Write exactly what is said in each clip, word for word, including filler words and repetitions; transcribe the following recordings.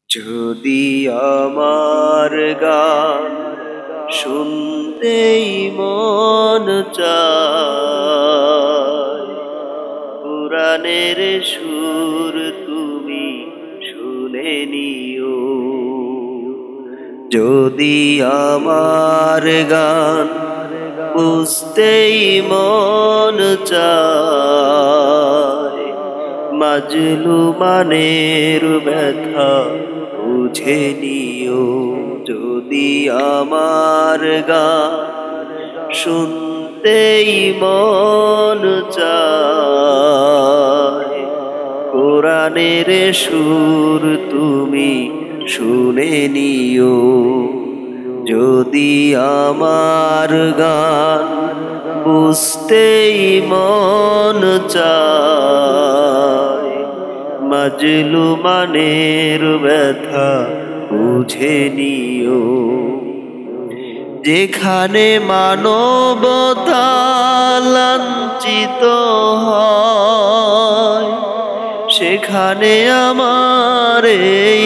যদি আমার গান শুনতেই মন চায়, কুরআনের সুর তুমি শুনে নিও। যদি আমার গান বুঝতেই মন চায়, মাজলুমানের ব্যথা বুঝে নিও। যদি আমার গান শুনতেই মন চায়, কোরআনের সুর তুমি শুনে নিও। যদি আমার গান বুঝতেই মন চায়, মাজলুমানের ব্যথা বুঝে নিও। যেখানে মানবতা লাঞ্ছিত হয়, সেখানে আমার এই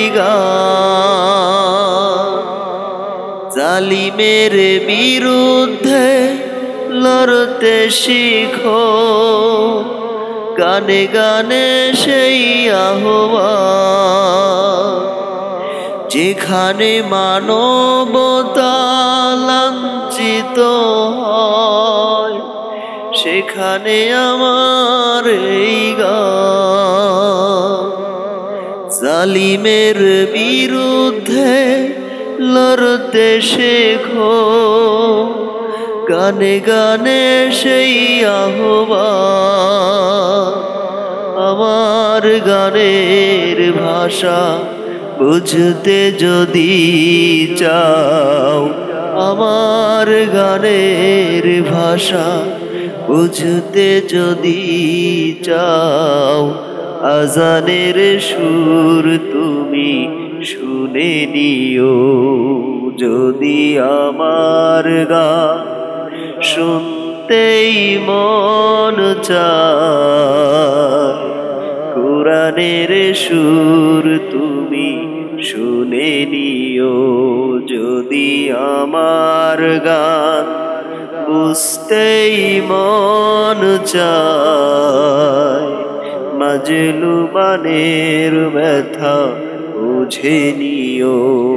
গান। জালিমের বিরুদ্ধে লড়তে শিখো, গানে গানে সেই আহ্বান। যেখানে মানবতা লাঞ্ছিত হয়, সেখানে আমার এই গান। জালিমের বিরুদ্ধে লড়তে শেখো, গানে গানে সেই আহ্বান। আমার গানের ভাষা বুঝতে যদি চাও, আমার গানের ভাষা বুঝতে যদি চাও, আজানের সুর তুমি শুনে নিও। যদি আমার গান শুনতেই মন চায়, কোরআনের সুর তুমি শুনে নিও। যদি আমার গান বুঝতেই মন চায়, মাজলুমানের ব্যথা বুঝে নিও।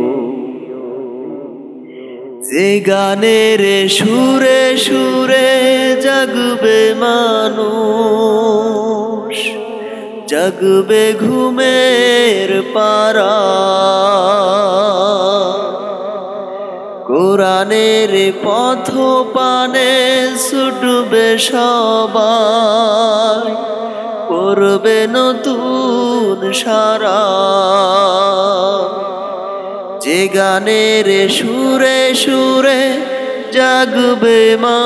যে গানের সুরে সুরে জাগবে মানুষ, জাগবে ঘুমের পারা। কোরআনের পথ পানে ছুটবে সবাই, পড়বে নতুন সারা। যে গানের সুরে সুরে জাগবে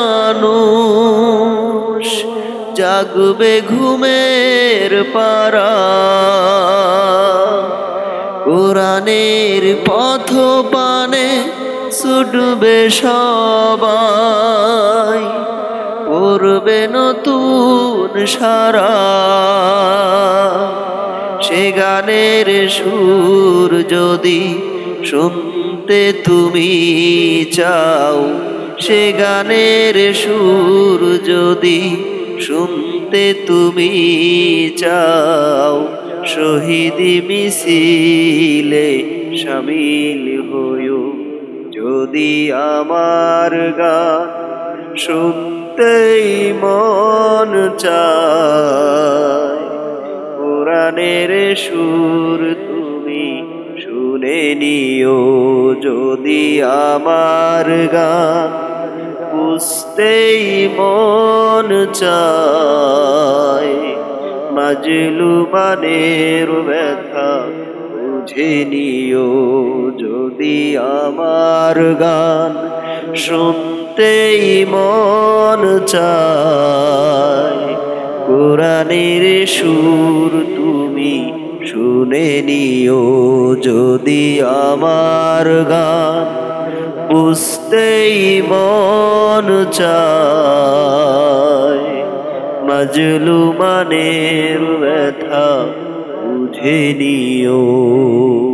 মানুষ, জাগবে ঘুমের পারা। কোরআনের পথ পানে ছুটবে সবাই, পড়বে নতুন সারা। সে গানের সুর যদি শুনতে তুমি চাও, সে গানের সুর যদি শুনতে তুমি চাও, শহীদি মিছিলে শামিল হইও। যদি আমার গান শুনতেই মন চায়, কোরআনের সুর তুমি শুনে নিও। যদি আমার গান বুঝতেই মন চায়, মাজলুমানের ব্যথা বুঝে নিও। যদি আমার গান শুনতেই মন চায়, কোরআনের সুর তুমি শুনে নিও। যদি আমার গান বুঝতেই মন চায়, মাজলুমানের ব্যথা বুঝে নিও।